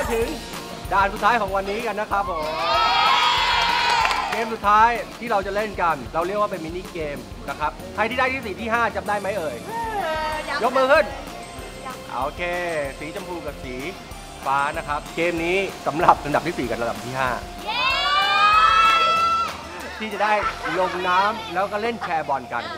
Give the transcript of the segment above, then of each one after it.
ถึงด่านสุดท้ายของวันนี้กันนะครับผมเกมสุดท้ายที่เราจะเล่นกันเราเรียกว่าเป็นมินิเกมนะครับใครที่ได้ที่4ที่5จำได้ไหมเอ่ยยกมือขึ้นโอเคสีชมพูกับสีฟ้านะครับเกมนี้สำหรับลำดับที่4กับลำดับที่5ที่จะได้ลงน้ำแล้วก็เล่นแชร์บอลกัน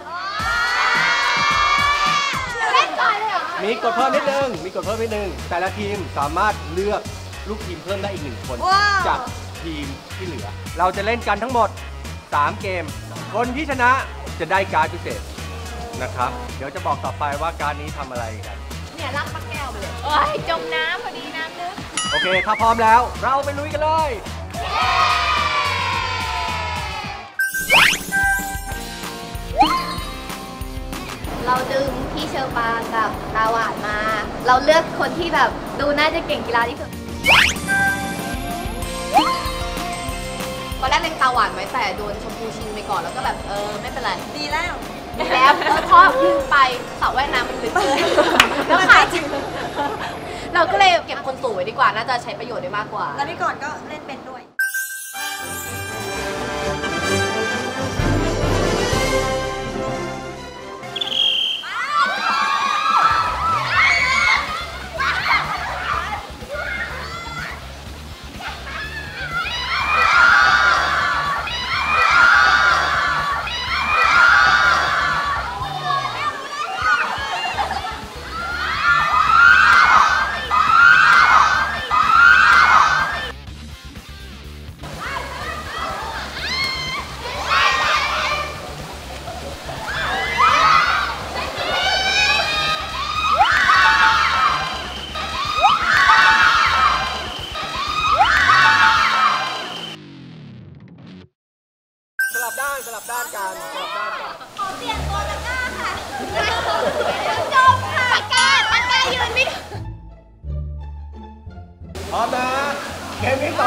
มีกฎเพิ่มนิดนึงแต่ละทีมสามารถเลือกลูกทีมเพิ่มได้อีก1 คนจากทีมที่เหลือเราจะเล่นกันทั้งหมด3 เกมคนที่ชนะจะได้การ์ดพิเศษนะครับเดี๋ยวจะบอกต่อไปว่าการ์ดนี้ทำอะไรกันเนี่ยรักปักแก้วไปเลยโอ้ยจมน้ำพอดีน้ำลึกโอเคถ้าพร้อมแล้วเราไปลุยกันเลยเราดึงพี่เชอร์ปากับตาหวานมาเราเลือกคนที่แบบดูน่าจะเก่งกีฬาที่สุดตอนแรกเล็งตาหวานไว้แต่โดนชมพูชิงไปก่อนแล้วก็แบบไม่เป็นไรดีแล้วเพราะขึ้นไปสระว่ายน้ำมันลึกเลยแล้วขาจริงเราก็เลยเก็บคนสูงไว้ดีกว่าน่าจะใช้ประโยชน์ได้มากกว่าแล้วพี่ก่อนก็เล่นเป็นด้วยสลับด้านกันขอเปลี่ยนตัวตะก้าค่ะจบค่ะตะก้ายืนไม่พร้อมนะเกมที่2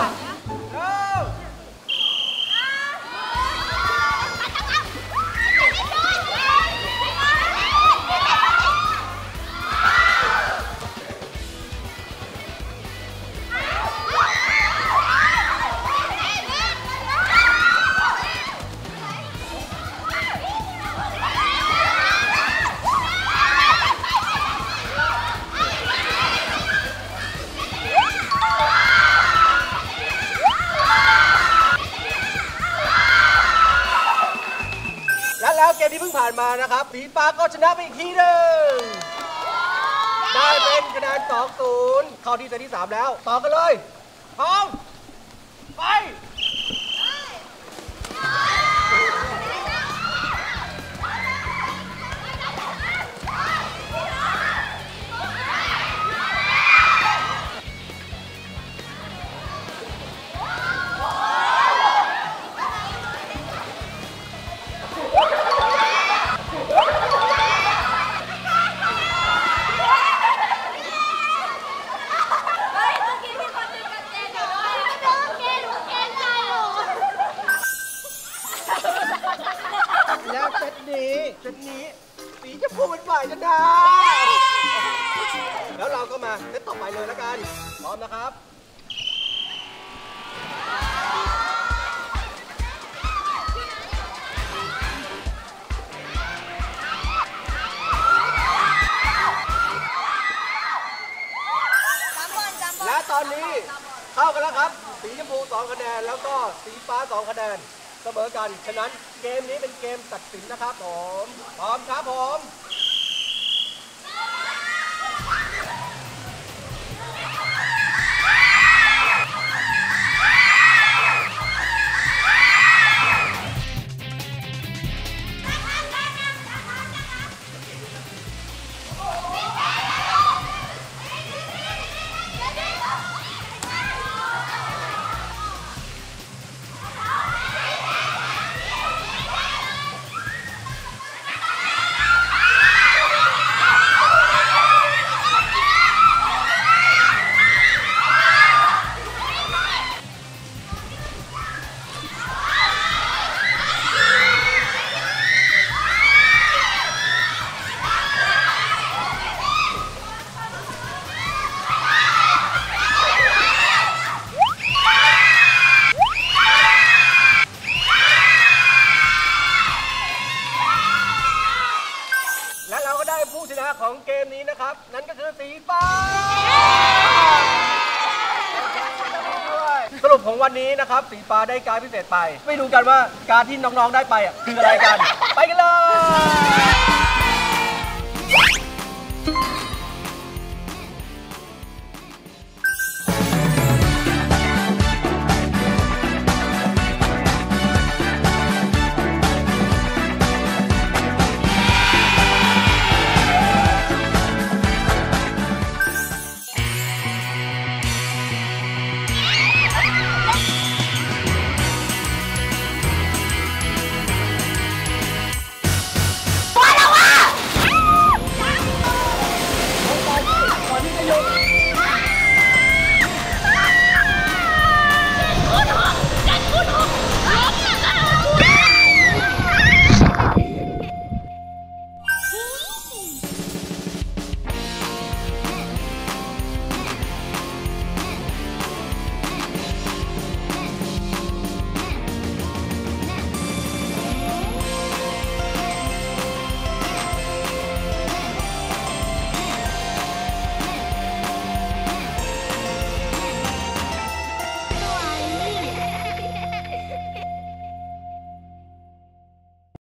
แล้วเกมที่เพิ่งผ่านมานะครับสีฟ้าก็ชนะไปอีกทีหนึ่งได้เป็นคะแนน 2-0 เข้าที่เซตที่ 3 แล้วต่อกันเลยพร้อมไปแล้วเซตนี้สีจะพูดเป็นฝ่ายชนะแล้วเราก็มาเซตต่อไปเลยแล้วกันพร้อมนะครับและตอนนี้เข้ากันแล้วครับสีชมพู2 คะแนนแล้วก็สีฟ้า2 คะแนนเสมอกันฉะนั้นเกมนี้เป็นเกมตัดสินนะครับผมพร้อมครับผมผู้ชนะของเกมนี้นะครับนั่นก็คือสีฟ้าสรุปของวันนี้นะครับสีฟ้าได้การ์ดพิเศษไปไปดูกันว่าการ์ดที่น้องๆได้ไปคืออะไรกันไปกันเลย